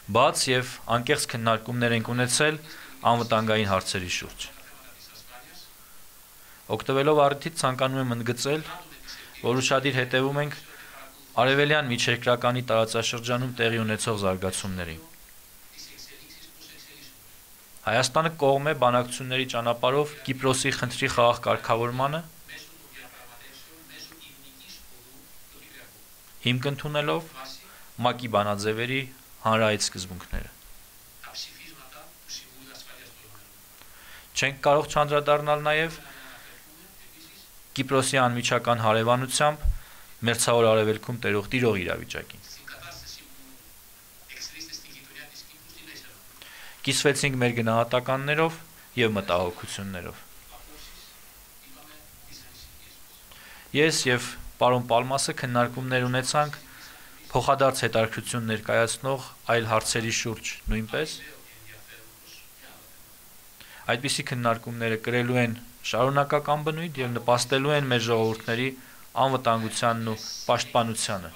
բաց եւ անկեղծ քննարկումներ ենք ունեցել անվտանգային հարցերի շուրջ։ Օգտվելով առիթից ցանկանում եմ ընդգծել, որ ուշադիր հետևում ենք արևելյան միջերկրականի տարածաշրջանում տեղի ունեցող զարգացումներին։ Հայաստանը կողմ է բանակցությունների ճանապարհով Կիպրոսի խնդրի խաղաղ կարգավորմանը, հիմք ընդունելով ՄԱԿ-ի բանաձևերի հանրահայտ սկզբունքները։ Չենք կարող չանդրադառնալ նաև Կիպրոսի անմիջական հարևանությամբ Մերձավոր Արևելքում տիրող իրավիճակին։ Կիսվեցինք մեր գնահատականներով եւ մտահոգություններով։ Ես եւ պարոն Պալմասը քննարկումներ ունեցանք փոխադարձ հետաքրքրություն ներկայացնող այլ հարցերի շուրջ նույնպես։ Այդպիսի քննարկումները կրելու են շարունակական բնույթ եւ նպաստելու են մեր ժողովուրդների անվտանգությանն ու պաշտպանությանը։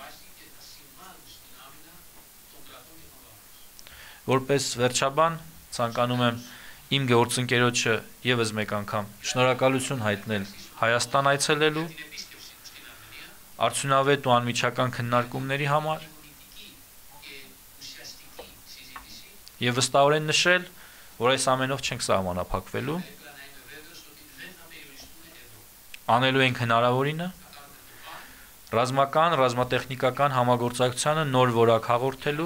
Որպես վերջաբան ցանկանում եմ իմ գործընկերոջը եւս մեկ անգամ շնորհակալություն հայտնել Հայաստան այցելելու արդյունավետ ու անմիջական քննարկումների համար եւ վստահորեն նշել, որ այս ամենով չենք սահմանափակվելու, անելու ենք հնարավորինը, ռազմատեխնիկական համագործակցությանը նոր որակ հաղորդելու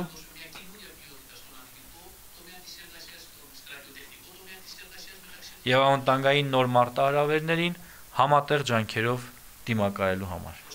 եւ անվտանգային նոր մարտահրավերներին համատեղ ջանքերով դիմակայելու համար։